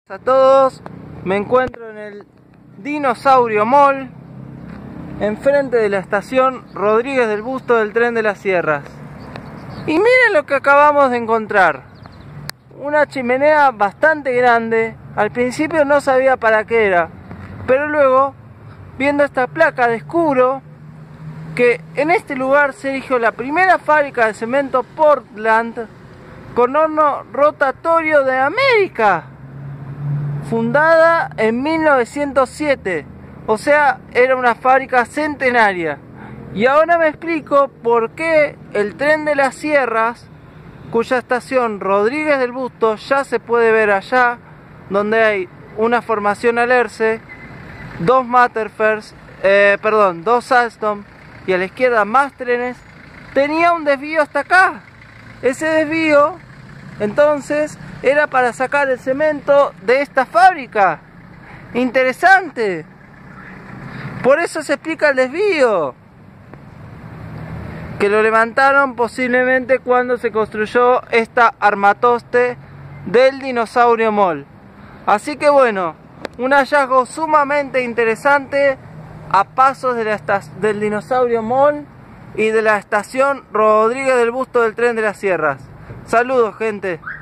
A todos, me encuentro en el Dinosaurio Mall, enfrente de la estación Rodríguez del Busto del Tren de las Sierras. Y miren lo que acabamos de encontrar: una chimenea bastante grande. Al principio no sabía para qué era, pero luego, viendo esta placa, descubro que en este lugar se erigió la primera fábrica de cemento Portland con horno rotatorio de América, fundada en 1907, o sea, era una fábrica centenaria. Y ahora me explico por qué el Tren de las Sierras, cuya estación Rodríguez del Busto ya se puede ver allá, donde hay una formación Alerce, dos dos Alstom y a la izquierda más trenes, tenía un desvío hasta acá. Ese desvío entonces era para sacar el cemento de esta fábrica. Interesante. Por eso se explica el desvío, que lo levantaron posiblemente cuando se construyó esta armatoste del Dinosaurio Mall. Así que bueno, un hallazgo sumamente interesante a pasos de del Dinosaurio Mall y de la estación Rodríguez del Busto del Tren de las Sierras. Saludos, gente.